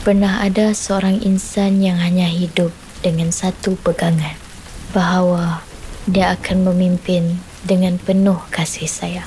Pernah ada seorang insan yang hanya hidup dengan satu pegangan, bahawa dia akan memimpin dengan penuh kasih sayang.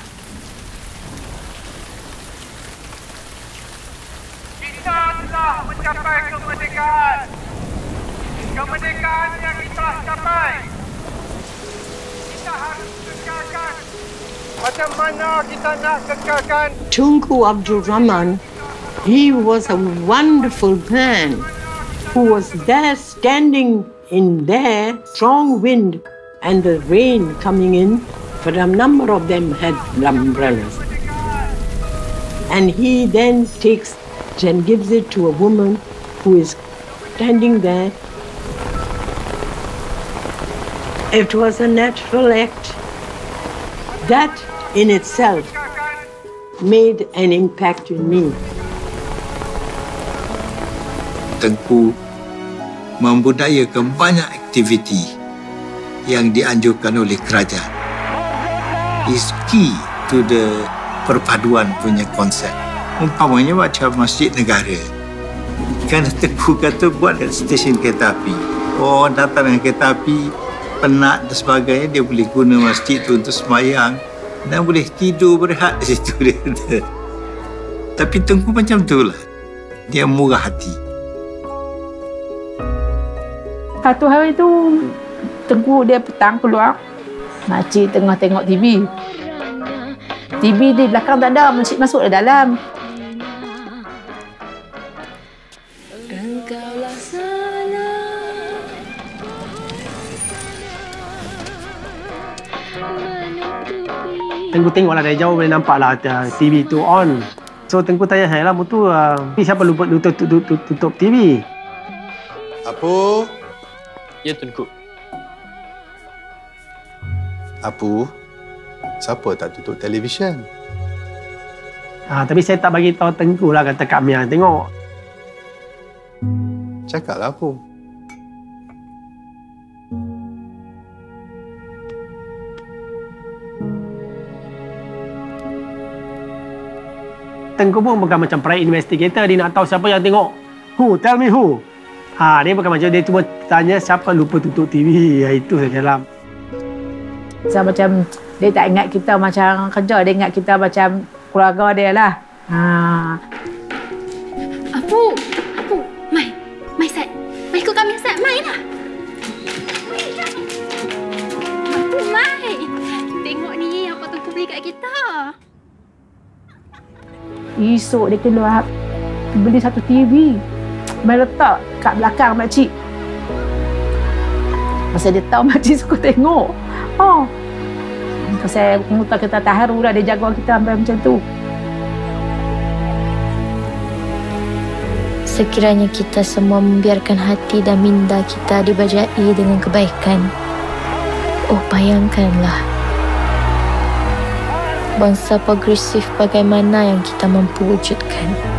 Kita telah mencapai kemerdekaan. Kemerdekaan yang kita telah capai, kita harus kekalkan. Macam mana kita nak kekalkan? Tunku Abdul Rahman, he was a wonderful man who was there standing in there, strong wind and the rain coming in, but a number of them had umbrellas. And he then takes and gives it to a woman who is standing there. It was a natural act. That in itself made an impact in me. Tengku membudayakan banyak aktiviti yang dianjurkan oleh kerajaan. Is key to the perpaduan punya konsep. Umpamanya macam masjid negara. Kan Tengku kata buat stesen kereta api. Orang datang dengan kereta api, penat dan sebagainya, dia boleh guna masjid tu untuk sembahyang dan boleh tidur berehat di situ, dia kata. Tapi Tengku macam tu lah. Dia murah hati. Satu hari tu, Tengku dia petang keluar. Makcik tengah tengok TV. TV di belakang tak ada, makcik masuk ke dalam. Tengku tengoklah dari jauh boleh nampaklah TV tu on. So Tengku tanya saya lah, mutu siapa lupa tutup TV? Apu? Ya, Tunku. Apu, siapa tak tutup televisyen? Tapi saya tak bagi tahu Tengku lah, kata Kak Mia. Tengok. Cakaplah Apu. Tengku pun bukan macam private investigator, dia nak tahu siapa yang tengok. Who? Tell me who? Dia bukan macam dia cuma tanya siapa lupa tutup TV. Itu saja lah. So, macam dia tak ingat kita macam kerja, dia ingat kita macam keluarga dia lah. Apu, Mai Sat. Mai ikut kami Sat, Mai lah. Apu, Mai. Tengok ni apa Tengku beli kat kita. Esok dia keluar beli satu TV. Mai letak kat belakang makcik. Pasal dia tahu makcik suka tengok. Pasal kita tak haru dah dia jaga kita sampai macam tu. Sekiranya kita semua membiarkan hati dan minda kita dibajai dengan kebaikan. Bayangkanlah bangsa progresif bagaimana yang kita mampu wujudkan.